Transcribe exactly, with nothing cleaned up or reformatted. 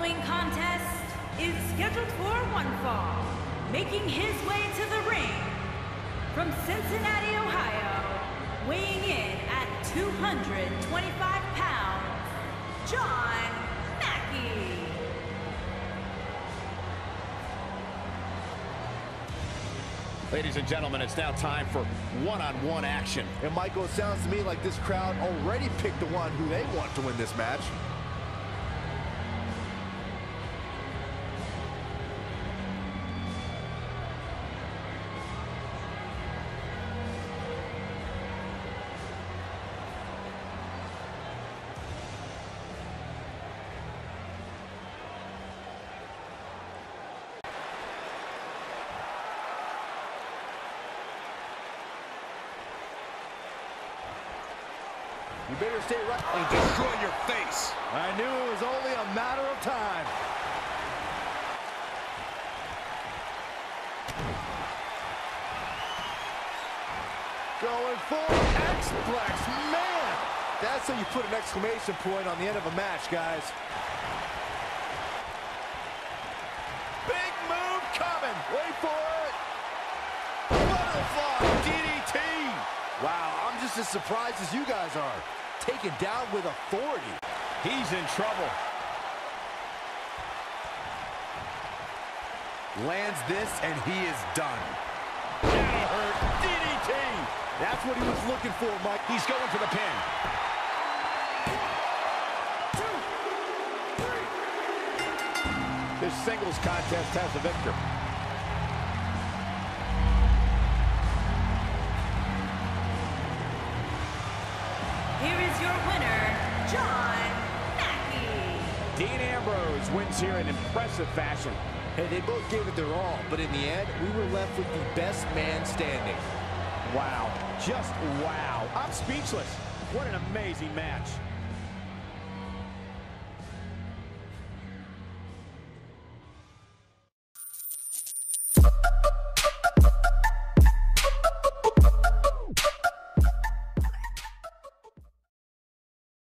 following contest is scheduled for one fall. Making his way to the ring from Cincinnati, Ohio, weighing in at two hundred twenty-five pounds, John Mackey. Ladies and gentlemen, it's now time for one-on-one action. And Michael, it sounds to me like this crowd already picked the one who they want to win this match. You better stay right and destroy your face. I knew it was only a matter of time. Going for X-Plex. Man, that's how you put an exclamation point on the end of a match, guys. Big move coming. Wait for it. Butterfly D D T. Wow, I'm just as surprised as you guys are. Taken down with authority. He's in trouble. Lands this, and he is done. That hurt. D D T. That's what he was looking for, Mike. He's going for the pin. Two, three. This singles contest has the victor. Here is your winner, John Mackey. Dean Ambrose wins here in impressive fashion. Hey, they both gave it their all, but in the end, we were left with the best man standing. Wow. Just wow. I'm speechless. What an amazing match.